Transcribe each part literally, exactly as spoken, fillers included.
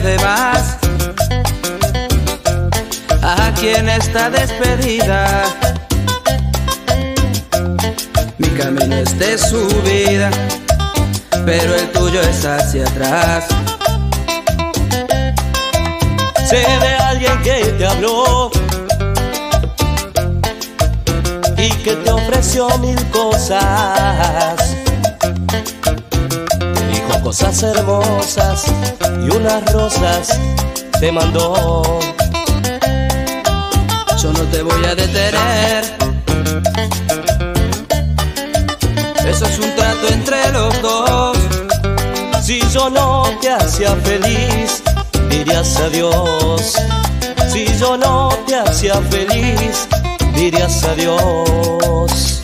demás. Aquí en esta despedida, mi camino es de subida, pero el tuyo es hacia atrás. Sé de alguien que te habló y que te ofreció mil cosas. Dijo cosas hermosas y unas rosas te mandó. Yo no te voy a detener, eso es un trato entre los dos. Si yo no te hacía feliz, dirías adiós. Si yo no te hacía feliz, dirías adiós.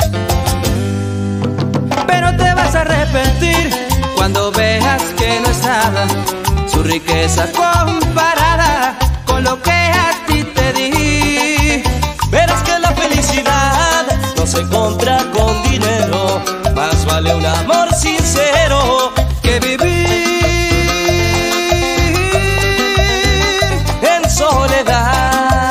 Pero te vas a arrepentir cuando veas que no es nada su riqueza comparada con lo que a ti te di. Verás que la felicidad no se compra con dinero, más vale un amor sincero que vivir en soledad.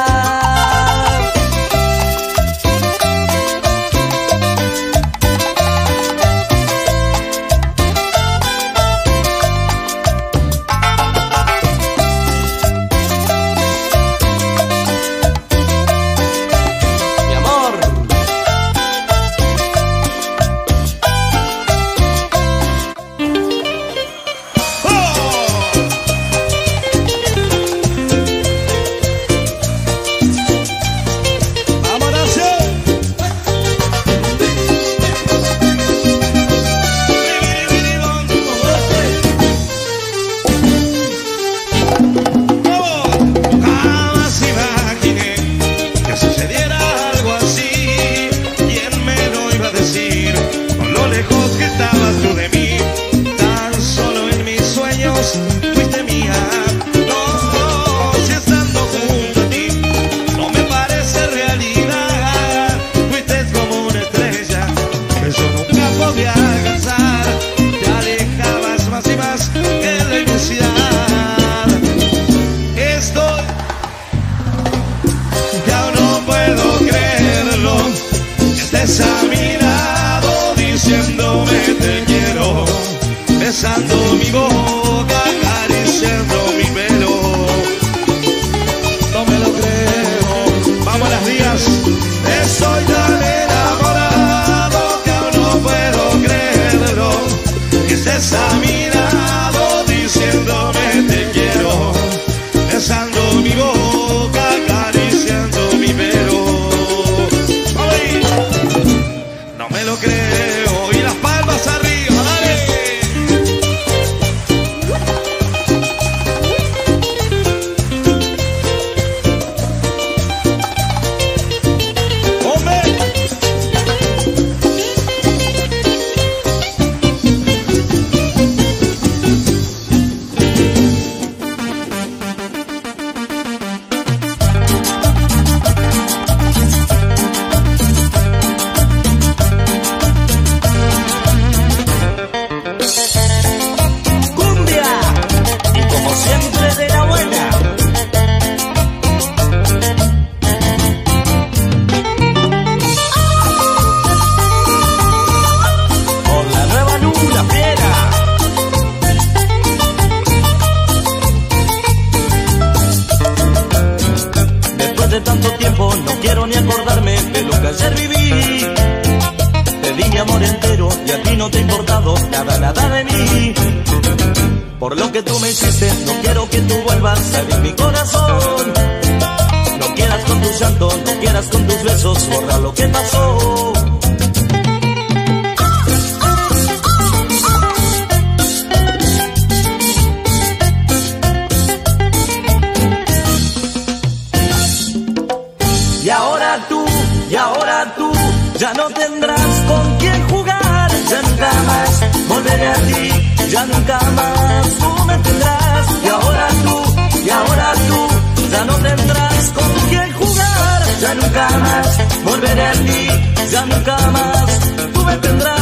Besando mi boca, acariciando mi pelo. No me lo creo, vamos a las días. Estoy tan enamorado que aún no puedo creerlo. Que estés a mi lado diciéndome te quiero. Besando mi boca, acariciando mi pelo. No me lo creo, y las palmas arriba, dale. De tanto tiempo no quiero ni acordarme de lo que ayer viví. Te di mi amor entero y a ti no te ha importado nada, nada de mí. Por lo que tú me hiciste, no quiero que tú vuelvas a abrir mi corazón. No quieras con tu llanto, no quieras con tus besos borrar lo que pasó. Y ahora tú, y ahora tú, ya no tendrás con quién jugar. Ya nunca más volveré a ti, ya nunca más tú me tendrás. Y ahora tú, y ahora tú, ya no tendrás con quién jugar. Ya nunca más volveré a ti, ya nunca más tú me tendrás.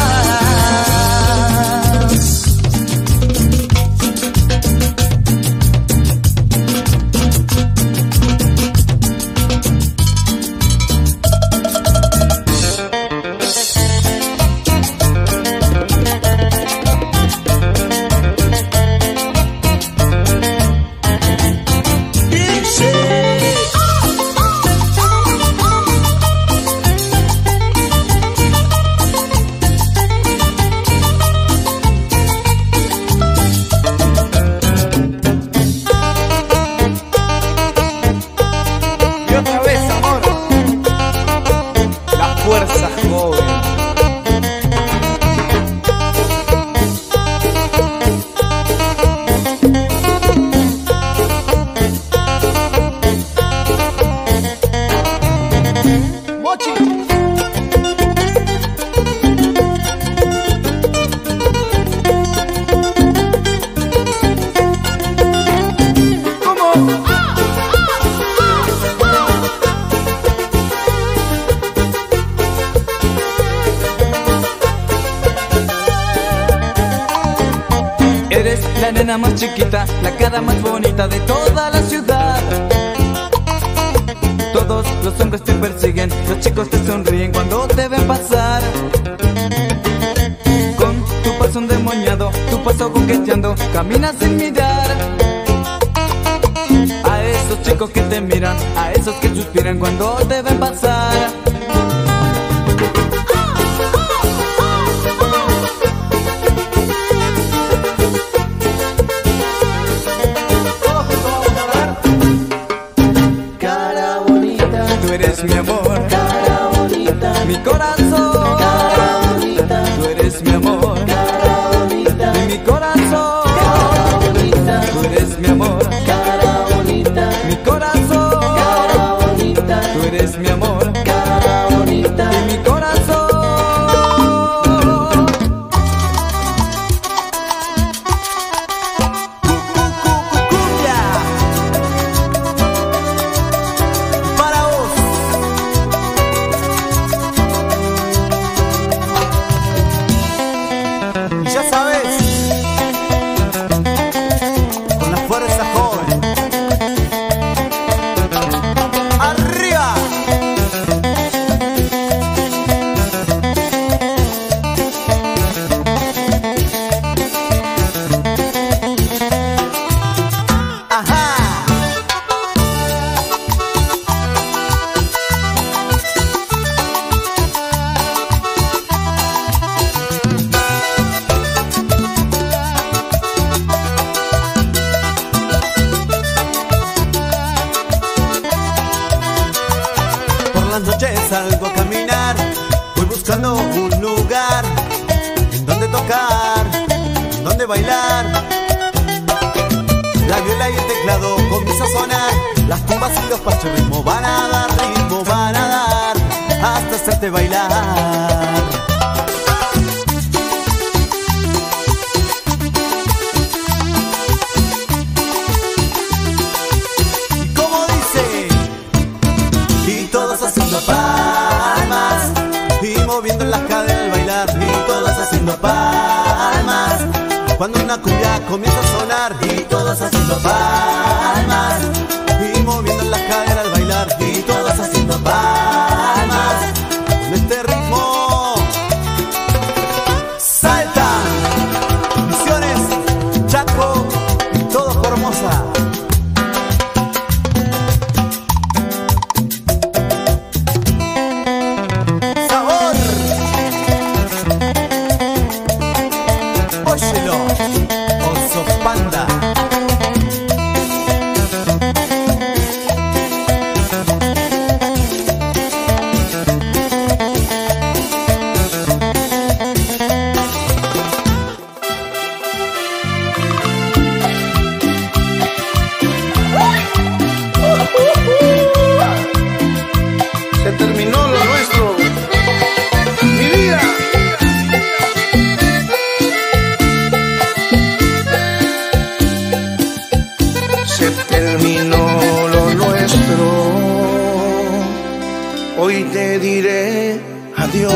fuerza joven. Eres la nena más chiquita, la cara más bonita de toda la ciudad. Todos los hombres te persiguen, los chicos te sonríen cuando te ven pasar. Con tu paso endemoniado, tu paso coqueteando, caminas sin mirar. A esos chicos que te miran, a esos que suspiran cuando te ven pasar. Tú eres mi amor, cara bonita, mi corazón, cara bonita. Tú eres mi amor, cara bonita, de mi corazón, cara bonita. Tú eres mi amor, cara bonita, mi corazón, cara bonita. Tú eres mi amor, cara bonita, de mi corazón. Ya sabes, con la fuerza joven, arriba. Ajá. Por las noches salgo a caminar, voy buscando un lugar en donde tocar, en donde bailar. La viola y el teclado comienza a sonar, las tumbas y los pachos ritmo van a dar, ritmo van a dar, hasta hacerte bailar. Haciendo palmas y moviendo las caderas al bailar, y todos haciendo palmas cuando una cumbia comienza a sonar, y todos haciendo palmas y moviendo las caderas al bailar, y todos haciendo palmas con este ritmo. Salta, Misiones, Chaco y todo Formosa. Óyelo, Oso Panda. Se terminó lo nuestro, mi vida. Se terminó lo nuestro, hoy te diré adiós.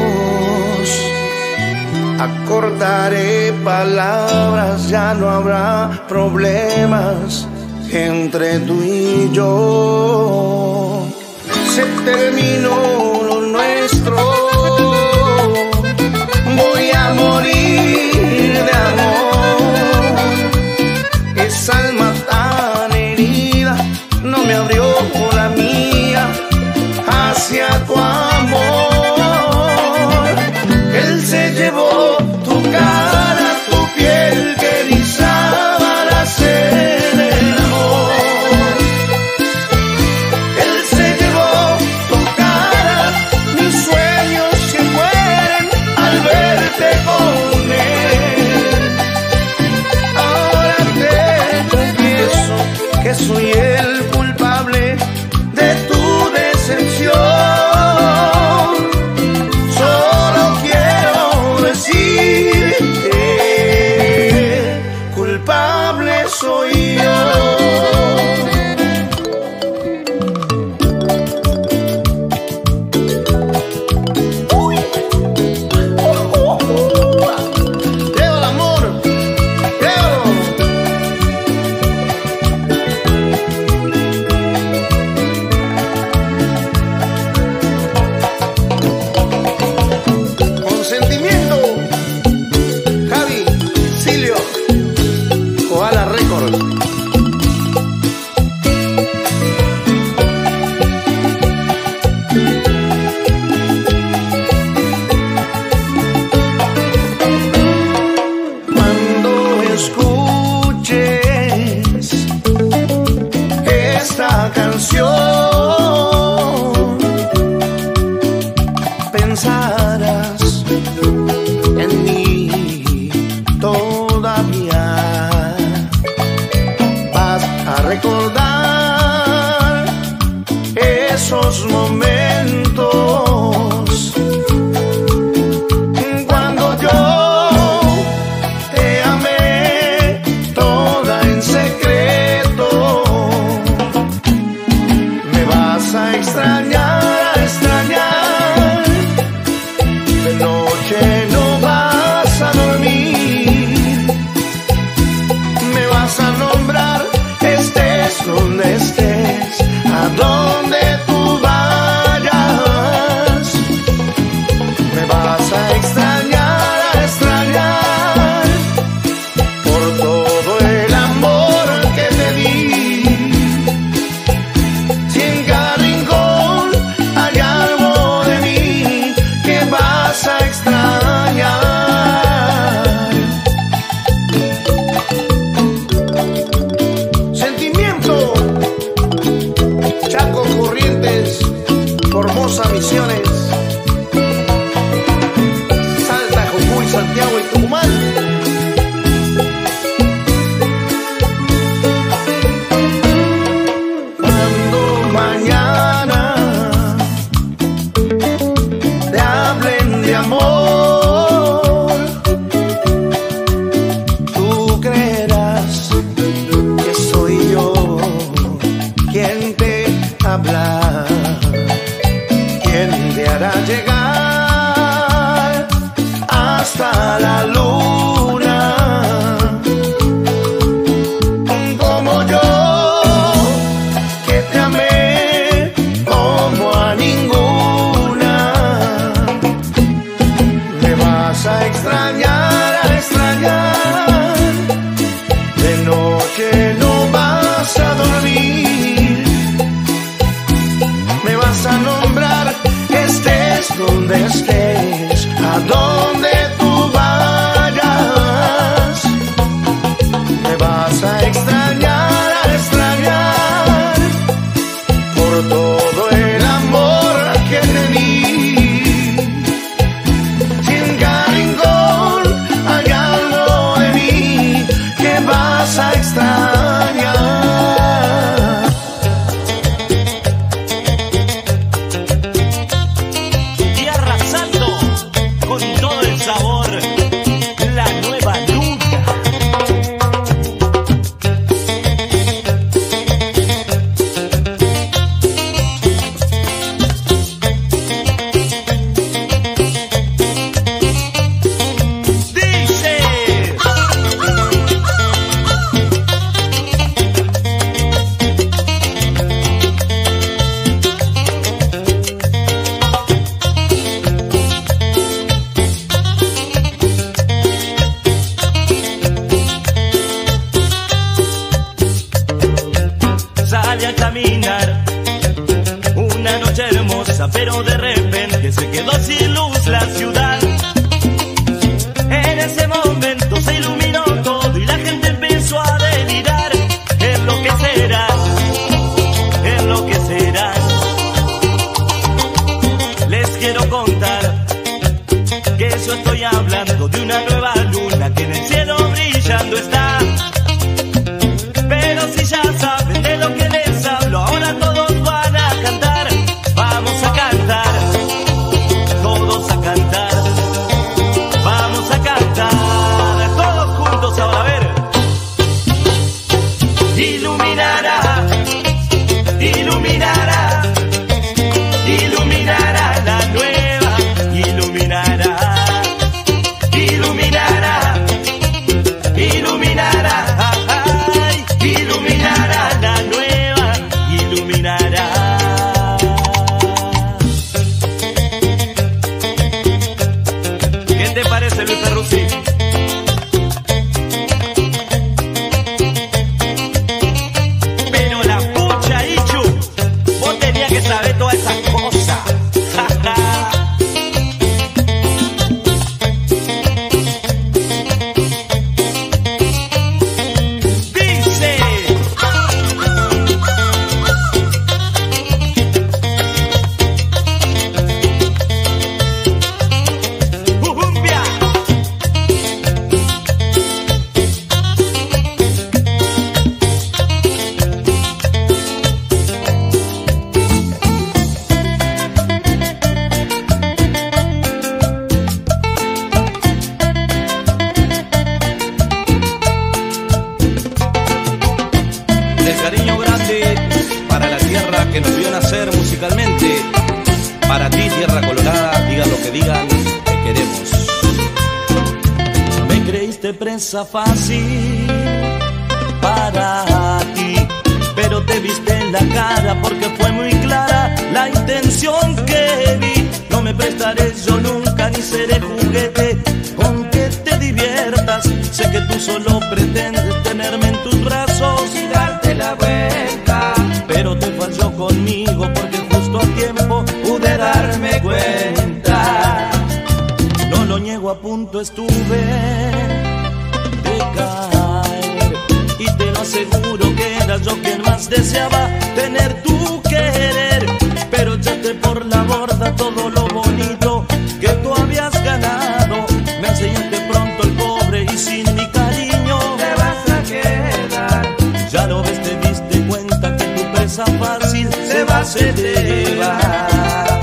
Acordaré palabras, ya no habrá problemas entre tú y yo. Se terminó lo nuestro, voy a morir de amor. Esa alma tan herida no me abrió la mía hacia tu amor. Él se llevó tu cara, tu piel que erizaba la sed del amor. Él se llevó tu cara, mi sueño. pensarás en mí todavía. Vas a recordar esos momentos cuando yo te amé toda en secreto. Me vas a extrañar, a extrañar. De noche no vas a dormir. Me vas a nombrar, estés donde estés, a donde tú vayas. Me vas a extrañar, a extrañar, por todo el amor que te di. Si en cada rincón hay algo de mí que vas a extrañar. Sentimiento, Chaco, Corrientes, Formosa, Misiones, Salta, Jujuy, Santiago y Tucumán. Cuando mañana te hablen de amor, tú creerás que soy yo quien te habla, quien te hará llegar hasta la luna, como yo que te amé como a ninguna. Me vas a extrañar, a extrañar. De noche no vas a dormir. Me vas a nombrar, estés donde estés, a donde tú vayas. Me vas a extrañar, a extrañar, por todo el amor que te di. Si en cada rincón hay algo de mí que vas a extrañar. Y arrasando con todo el sabor, la nueva luna. Dice: salí a caminar una noche hermosa, pero de repente se quedó sin luz la ciudad. En ese momento se iluminó todo y la gente empezó a delirar. En lo que será, en lo que será. Les quiero contar que yo estoy hablando de una nueva luna que en el cielo brillando está. Pero si ya saben de lo que les hablo, ahora todos van a cantar. Vamos a cantar, todos a cantar. Vamos a cantar, todos juntos ahora, a ver. Iluminará, iluminará, iluminará la nueva, iluminará, iluminará. Sierra Colorada, digan lo que digan, te queremos. Me creíste presa fácil para ti, pero te viste en la cara porque fue muy clara la intención que vi. No me prestaré yo nunca ni seré juguete con que te diviertas. Sé que tú solo pretendes tenerme en tus brazos y darte la vuelta, pero te falló conmigo porque justo a tiempo pude darme cuenta. No lo niego, a punto estuve de caer, y te lo aseguro que era yo quien más deseaba tener tu querer. Pero echaste por la borda todo lo bonito que tú habías ganado. Me enseñaste pronto el pobre y sin mi cariño te vas a quedar. Ya lo ves, te diste cuenta que tu presa fácil se va a llevar.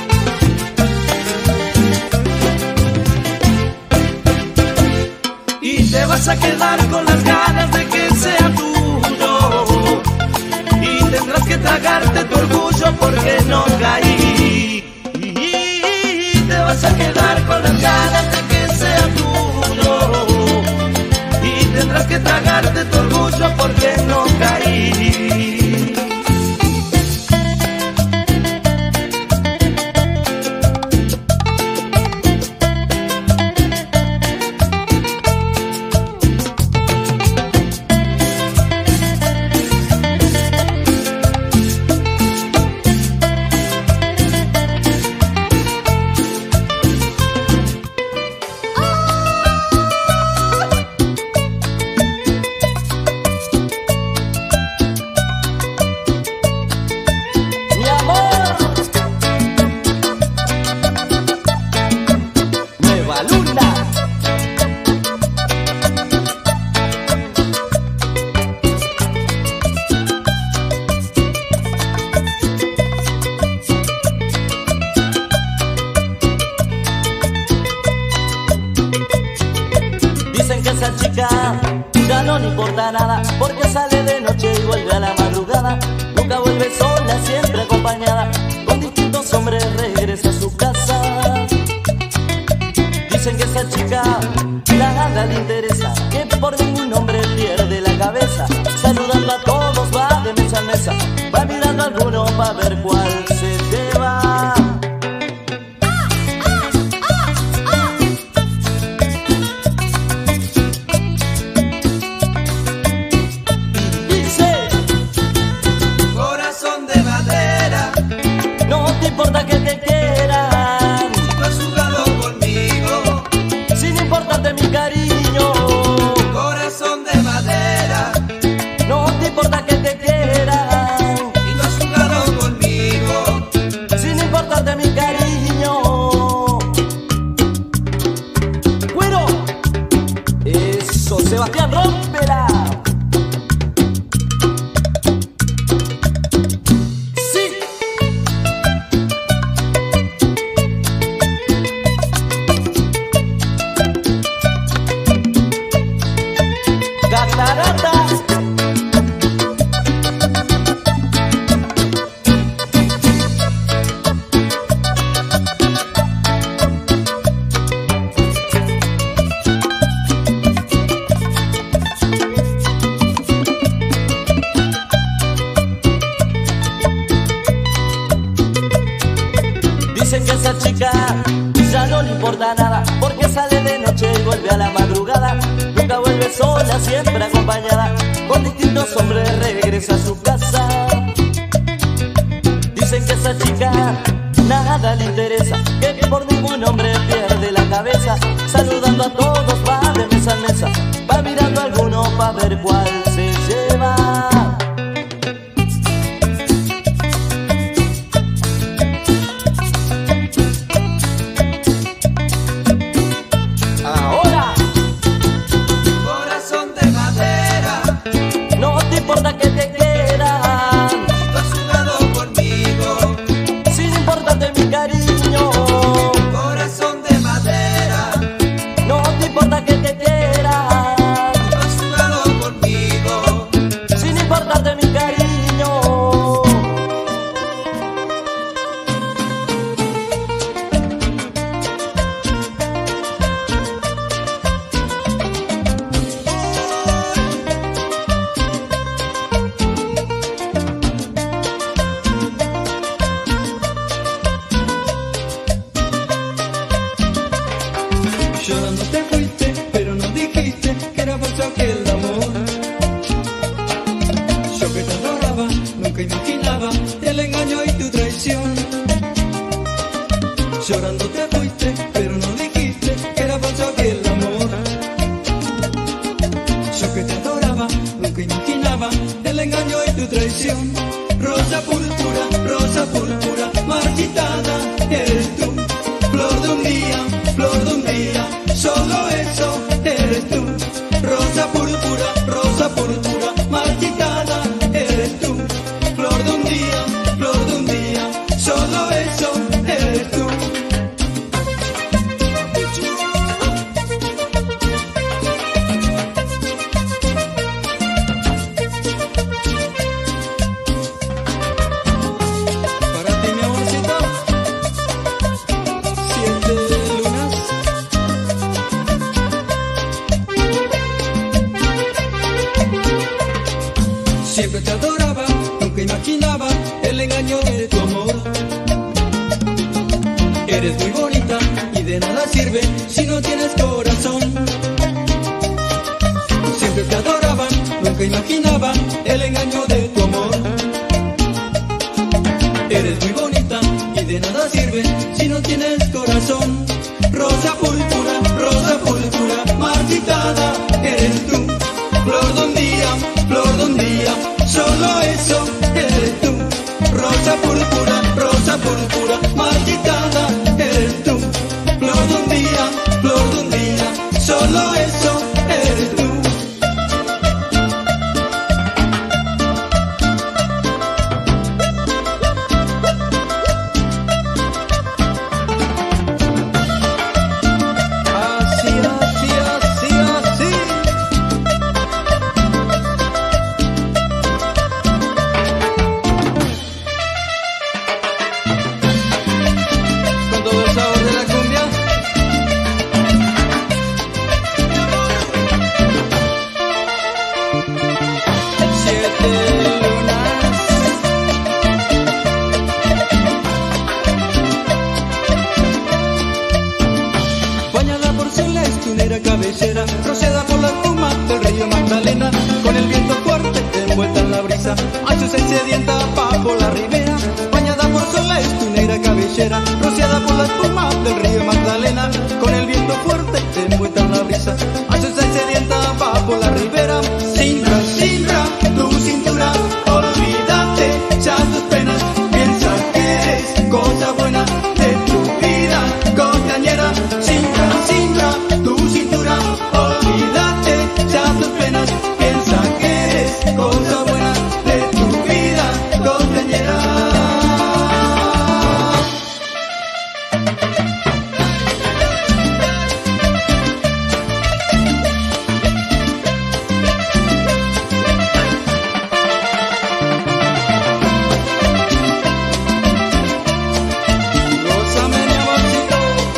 Y te vas a quedar con las ganas de que sea tuyo, y tendrás que tragarte tu orgullo porque no caí. Y te vas a quedar con las ganas de que sea tuyo, y tendrás que tragarte tu orgullo porque no caí. Esa chica ya no le importa nada porque sale de noche y vuelve a la madrugada. Nunca vuelve sola, siempre acompañada, con distintos hombres regresa a su casa. Dicen que esa chica nada le interesa, que por ningún hombre pierde la cabeza. Saludando a todos va de mesa a mesa, va mirando a alguno para ver cuál se lleva. No importa que te quieran, si tú has jugado conmigo, sin importarte mi cariño. Corazón de madera, no te importa que te quieran, si tú has jugado conmigo, sin importarte mi cariño. Bueno, eso, Sebastián, rómpela. Dicen que esa chica ya no le importa nada porque sale de noche y vuelve a la madrugada. Nunca vuelve sola, siempre acompañada, con distintos hombres regresa a su casa. Dicen que esa chica nada le interesa, que por ningún hombre pierde la cabeza. Saludando a todos va de mesa en mesa, va mirando a alguno para ver cuál se lleva. Que te quieran, si tú has jugado conmigo, sin importarte mi cariño. Corazón de madera, no te importa que te quieran, si tú has jugado conmigo, sin importarte mi cariño. Llorando te fuiste, pero no dijiste que era falso aquel amor. Yo que te adoraba, nunca imaginaba el engaño y tu traición. Llorando te fuiste, pero no dijiste que era falso aquel amor. Yo que te adoraba, nunca imaginaba el engaño y tu traición. Rosa púrpura, rosa púrpura, marchitada eres tú. Flor de un día, flor de un día, solo eso eres tú. Rosa púrpura, rosa púrpura, marchitada eres tú. Flor de un día, flor de un día, solo eso eres tú. Para ti, mi amorcito, siete lunas. Siempre te adoraba, nunca imaginaba el engaño de tu amor. Eres muy bonita y de nada sirve si no tienes corazón. Siempre te adoraba, nunca imaginaba el engaño de tu amor. Eres muy bonita y de nada sirve si no tienes corazón. Rosa púrpura, rosa púrpura, marchitada eres tú. Flor de un día, flor de un día, solo eso eres tú. Rosa púrpura, rosa púrpura, marchitada eres tú. Flor de un día, flor de un día, solo eso eres tú. Así, así, así, así. Con todo el sabor de la cumbia. Siete lunas. Bañada por soles, tu negra cabellera, rociada por la espuma del río Magdalena, con el viento fuerte envuelta en la brisa, ansiosa y sedienta bajo la ribera. Bañada por soles, tu negra cabellera, rociada por la espuma del río Magdalena, con el viento fuerte envuelta en la brisa, ansiosa y sedienta bajo la ribera. Sintra, Sintra, tu cintura, olvídate ya tus penas, piensa que eres cosa buena de tu vida costañera. Sintra, Sintra, tu cintura, olvídate ya tus penas, piensa que eres cosa buena de tu vida costañera. Gózame, mi amorcito.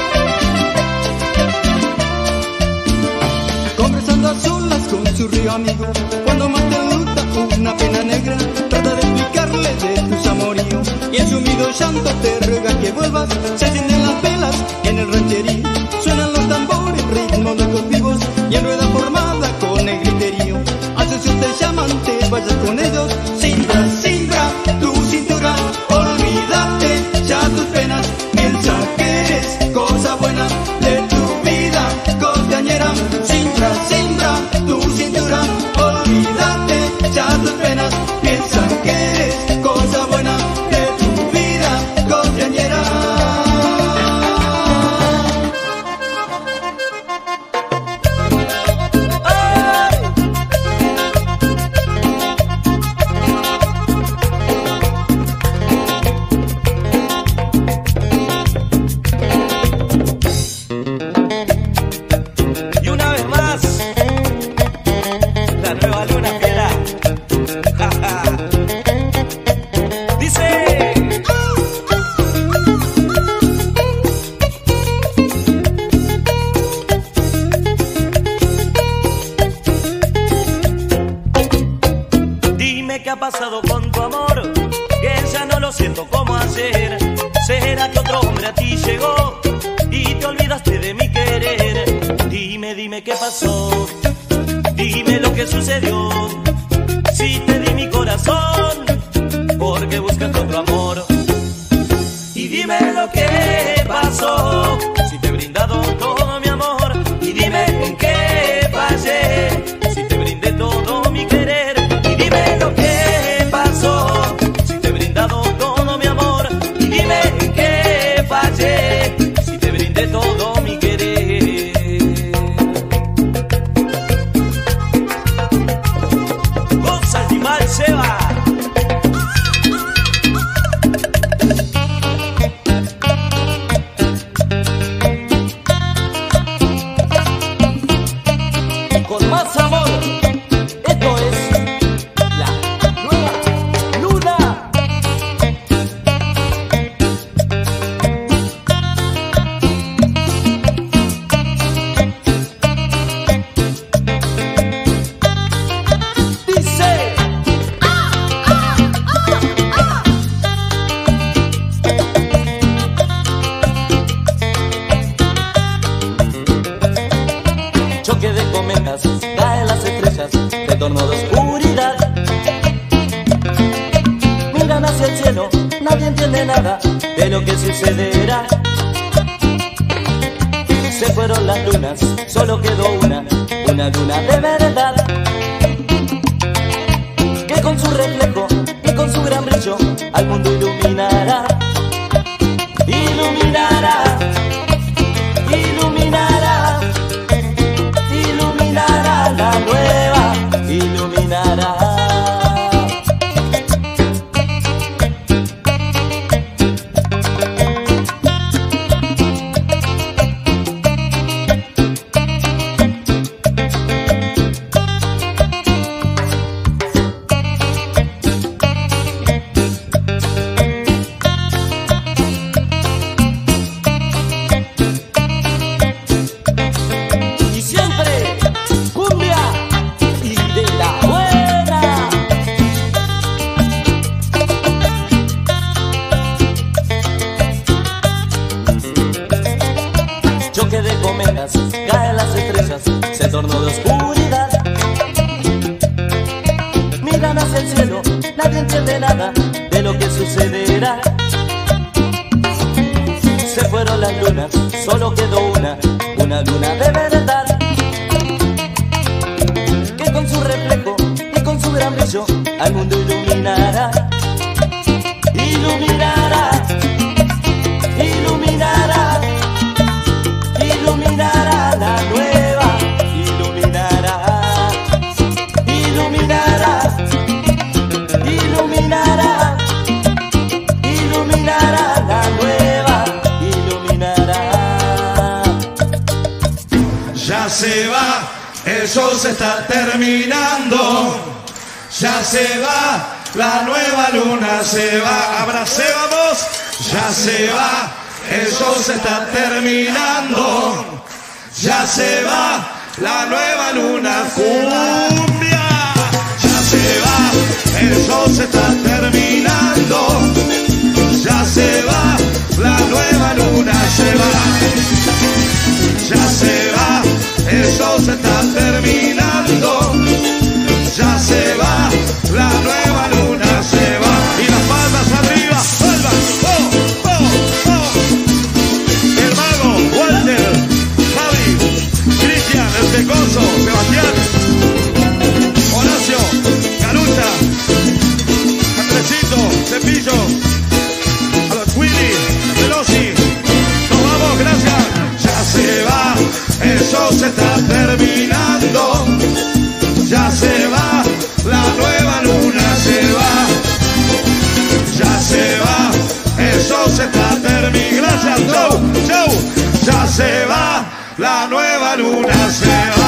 Conversando a solas con su río amigo, cuando más te luta una pena negra, trata de explicarle de tu amorío, y en sumido llanto te ruega que vuelvas. Se encienden las velas en el rancherío, suenan los tambores, ritmo de los vivos, y en rueda formada con el griterío, a socios te llaman, te vayas con ellos. Sintra, Sintra, tu cintura, olvídate ya tus penas, piensa que eres cosa buena de tu vida costañera. Sintra, Sintra, tu cintura, olvídate ya tus penas, piensa que eres cosa buena de tu vida costañera. Dime qué pasó, dime lo que sucedió. Si te di mi corazón, porque buscas otro amor. Y dime lo que pasó, si te he brindado todo mi amor. Y dime en qué fallé, si te brindé todo mi querer. Y dime lo que pasó, si te he brindado todo mi amor. Y dime en qué fallé, si te brindé todo mi querer. Goza el Timal Seba. Con más amor, esto es la nueva luna. Dice choque de cometas, caen las estrellas, retorno de oscuridad. Miran hacia el cielo, nadie entiende nada de lo que sucederá. Se fueron las lunas, solo quedó una, una luna de verdad, que con su reflejo y con su gran brillo al mundo iluminará. Iluminará, iluminará, iluminará la nueva, iluminará. Y siempre cumbia y de la buena. Choque de cometas, caen las estrellas, se tornó de oscuridad. Miran hacia el cielo, nadie entiende nada de lo que sucederá. Se fueron las lunas, solo quedó una, una luna de verdad, que con su reflejo y con su gran brillo al mundo iluminará. Iluminará, iluminará, iluminará la nueva, iluminará, iluminará, iluminará, iluminará la nueva, iluminará. Ya se va, el sol se está terminando. Ya se va, la nueva luna se va. Abracé, vamos. Ya se va, el sol se está terminando. Ya se va, la nueva luna cumbia. Ya se va, el sol se está terminando. Ya se va, la nueva luna se va. Ya se va, el sol se está terminando. Ya se va, la nueva luna se va. Y las palmas arriba, palmas, oh, oh, oh. El mago, Walter, Javi, Cristian, el Pecoso, Sebastián, Horacio, Carucha, Andresito, Cepillo, a los Willy, Veloci. Nos vamos, gracias. Ya se va, el sol se está terminando. Ya se va, la nueva luna se va. Ya se va, el sol se está terminando. Gracias, chau, chau. Ya se va, la nueva luna se va.